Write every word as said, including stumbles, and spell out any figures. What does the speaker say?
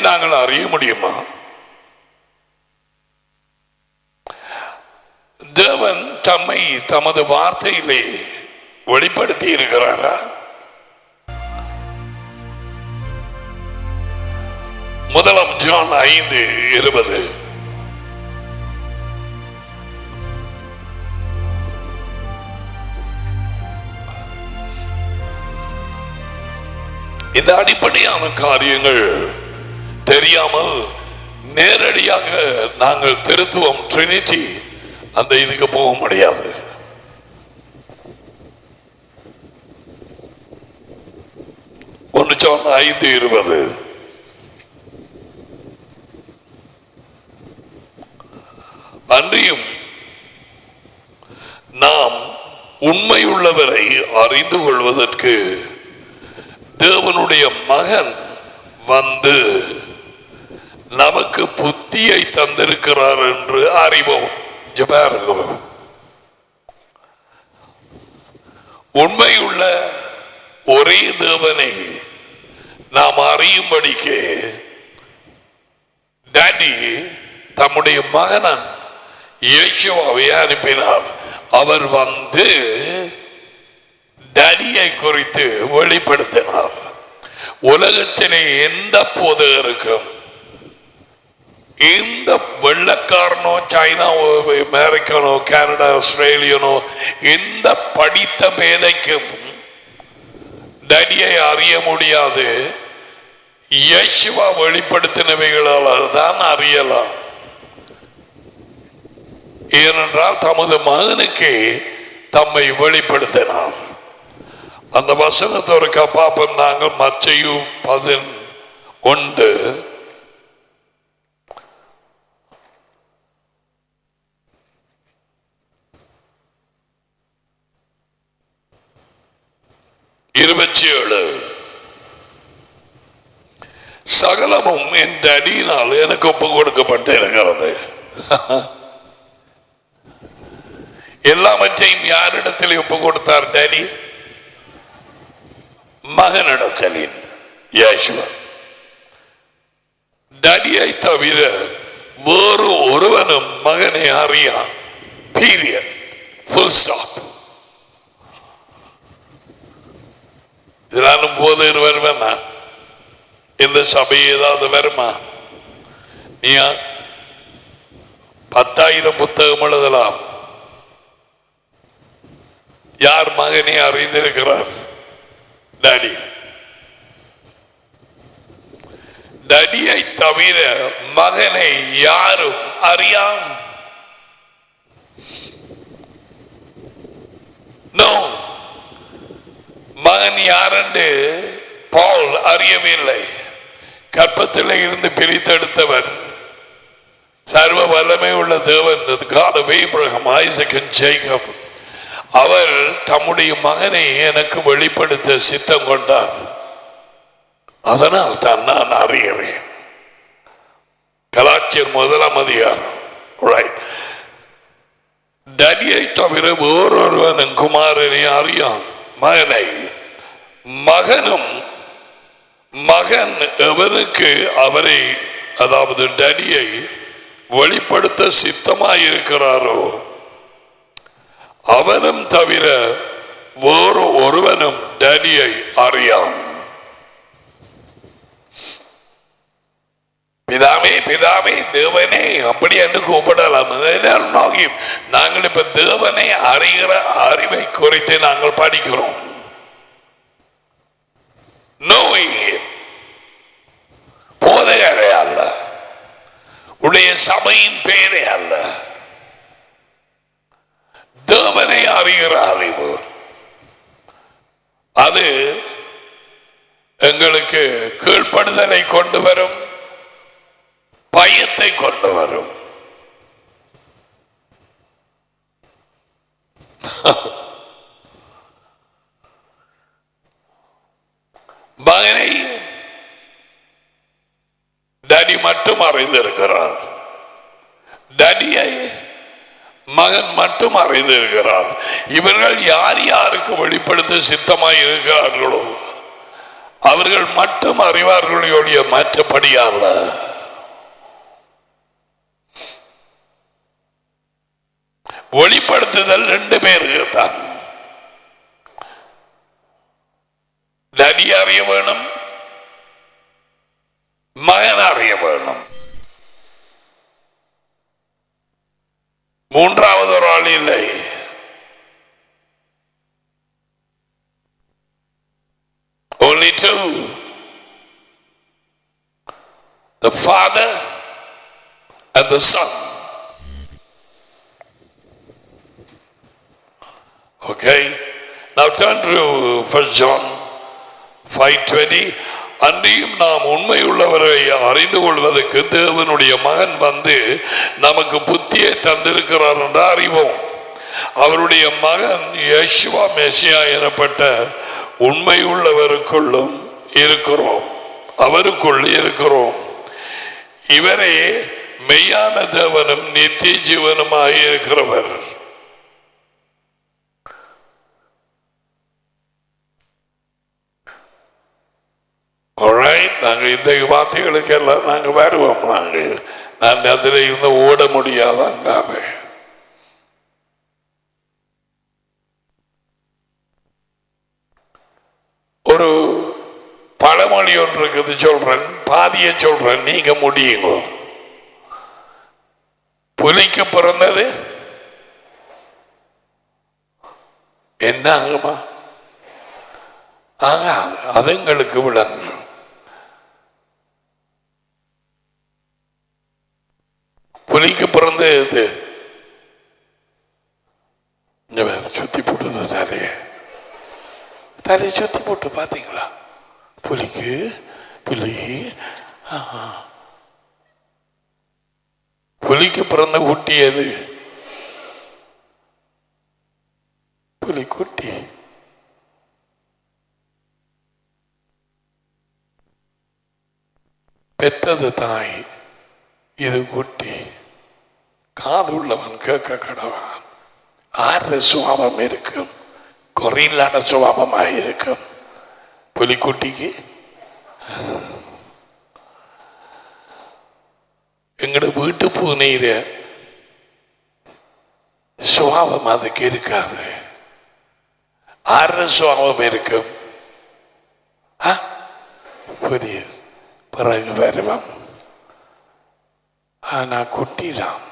நாங்கள் அறிய முடியுமா? தேவன் தம்மை தமது வார்த்தையிலே வெளிப்படுத்தி இருக்கிறாரா? முதலாம் ஜான் ஐந்து இருபது. இந்த அடிப்படையான காரியங்கள் தெரியாமல் நேரடியாக நாங்கள் திருத்துவம் ட்ரினிட்டி அந்த இதுக்கு போக முடியாது. ஒன்று சொன்ன ஐந்து இருபது. அன்றியும் நாம் உண்மை உள்ளவரை அறிந்து கொள்வதற்கு தேவனுடைய மகன் வந்து நமக்கு புத்தியை தந்திருக்கிறார் என்று அறிவோம். உண்மையுள்ள ஒரே தேவனை நாம் அறியும்படிக்கு டாடி தம்முடைய மகனன் இயேசுவை அனுப்பினார். அவர் வந்து டாடியை குறித்து வெளிப்படுத்தினார். உலகத்திலே எந்த போதகருக்கும், எந்த வெள்ளக்காரனோ சைனாவோ அமெரிக்கனோ கனடா ஆஸ்திரேலியனோ எந்த படித்த மேதைக்கும் டாடியை அறிய முடியாது. இயேசுவா வெளிப்படுத்தினவைகளால் தான் அறியலாம். ஏனென்றால் தமது மகனுக்கு தம்மை வெளிப்படுத்தினார். அந்த வசனத்தோருக்கா பாப்போம். நாங்கள் மத்தேயு பதினொன்று இருபத்தி ஏழு. சகலமும் என் அடியினால் எனக்கு ஒப்பு கொடுக்கப்பட்டு இருக்கிறது. எல்லாவற்றையும் யாரிடத்தில் ஒப்பு கொடுத்தார்? டாடி மகனிடத்தில். இயேசுவா டாடியை தவிர வேறு ஒருவனும் மகனை அறியான். பீரியட். Full stop. இதனாலும் போது வருவேன்னா இந்த சபை ஏதாவது வருமா? நீ பத்தாயிரம் புத்தகம் எழுதலாம். யார் மகனை அறிந்திருக்கிறார்? டாடி. டாடியை தவிர மகனை யாரும் அறியாம். நோ. மகன் யாரென்று பவுல் அறியவில்லை. கற்பத்தில் இருந்து பிரித்தெடுத்தவர் சர்வ வல்லமை உள்ள தேவன், God of Abraham, Isaac and Jacob. அவர் தம்முடைய மகனை எனக்கு வெளிப்படுத்த சித்தம் கொண்டார். அதனால் தான் நான் அறிகிறேன். கலாச்சியர் முதலாம் அதிகாரம். டாடியை தவிர வேறொருவனும் குமாரனை அறியான் மகனை. மகனும் மகன் எவனுக்கு அவரை, அதாவது டாடியை வெளிப்படுத்த சித்தமாயிருக்கிறாரோ அவனும் தவிர வேறு ஒருவனும் டாடியை அறியான். பிதாவே பிதாவே தேவனே அப்படி என்று கூப்பிடலாம். நாங்கள் இப்ப தேவனை அறிகிற அறிவை குறித்து நாங்கள் படிக்கிறோம். போதகரே அல்ல, உடைய சபையின் பேரே அல்ல, தேவனை அறிகிற அறிவு. அது எங்களுக்கு கீழ்ப்படுதலை கொண்டு வரும், பயத்தை கொண்டு வரும். மகனை டாடி மட்டும் அறிந்திருக்கிறார். டாடியை மகன் மட்டும் அறிந்திருக்கிறார். இவர்கள் யார் யாருக்கு வெளிப்படுத்த சித்தமாய் இருக்கிறார்களோ அவர்கள் மட்டும் அறிவார்களுடைய மற்றபடியால. வெளிப்படுத்துதல் ரெண்டு பேருக்கு தான். நதி அறிய வேணும், மகன் அறிய வேணும். மூன்றாவது ஒரு ஆள் இல்லை. Only two. The Father and the Son. Okay. Now turn to First John five twenty. அன்றியும் நாம் உண்மையுள்ளவரை அறிந்து கொள்வதற்கு தேவனுடைய மகன் வந்து நமக்கு புத்தியை தந்திருக்கிறார் என்று அறிவோம். அவருடைய மகன் யேசுவா மெசியா எனப்பட்ட உண்மையுள்ளவருக்குள்ளும் இருக்கிறோம், அவருக்குள் இருக்கிறோம். இவரே மெய்யான தேவனும் நித்திய ஜீவனுமாய் இருக்கிறவர். நாங்கள் இந்த வார்த்தைகளுக்கு எல்லாம் நாங்கள் வருவோம். நாங்கள் நான் அதில் இருந்து ஓட முடியாதாங்க. ஒரு பழமொழி ஒன்று இருக்குது, சொல்றேன், பாதிய சொல்றேன், நீங்க முடியுங்க. புலிக்கு பிறந்தது என்ன ஆகுமா? ஆகாது, அதுங்களுக்கு விளங்கு. புலிக்கு பிறந்தது சுத்தி போட்டது தலைய தலையை சுத்தி போட்டு பாத்தீங்களா? புலிக்கு புலி புலிக்கு பிறந்த குட்டி எது? புலி குட்டி. பெத்தது தாய், இது குட்டி. காது உள்ளவன் கேட்க கடவன். ஆறு சுவாபம் இருக்கும், கொரில்லான சுவாபமாக இருக்கும் புலிக்குட்டிக்கு. எங்கட வீட்டு பூனையில சுவாபம் அதுக்கு இருக்காது, ஆறு சுவாபம் இருக்கும். புதிய பிறகு வருவம். ஆனா குட்டிதான்